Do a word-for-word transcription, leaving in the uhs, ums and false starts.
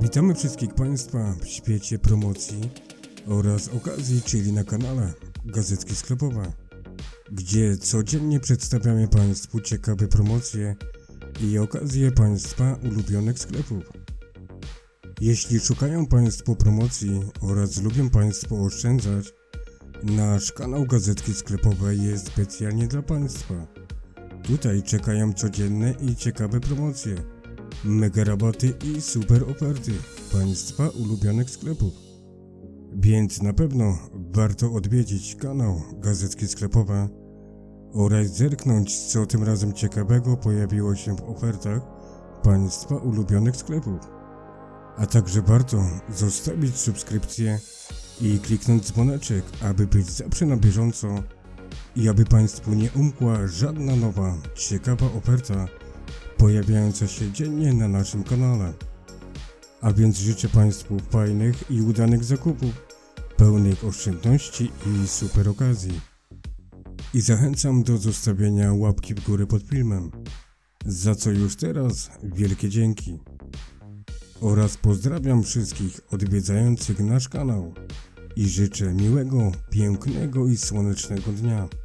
Witamy wszystkich Państwa w świecie promocji oraz okazji, czyli na kanale Gazetki Sklepowe, gdzie codziennie przedstawiamy Państwu ciekawe promocje i okazje Państwa ulubionych sklepów. Jeśli szukają Państwo promocji oraz lubią Państwo oszczędzać, nasz kanał Gazetki Sklepowe jest specjalnie dla Państwa. Tutaj czekają codzienne i ciekawe promocje, mega rabaty i super oferty Państwa ulubionych sklepów. Więc na pewno warto odwiedzić kanał Gazetki Sklepowe oraz zerknąć, co tym razem ciekawego pojawiło się w ofertach Państwa ulubionych sklepów. A także warto zostawić subskrypcję i kliknąć dzwoneczek, aby być zawsze na bieżąco i aby Państwu nie umkła żadna nowa, ciekawa oferta pojawiająca się dziennie na naszym kanale. A więc życzę Państwu fajnych i udanych zakupów, pełnych oszczędności i super okazji. I zachęcam do zostawienia łapki w górę pod filmem, za co już teraz wielkie dzięki. Oraz pozdrawiam wszystkich odwiedzających nasz kanał i życzę miłego, pięknego i słonecznego dnia.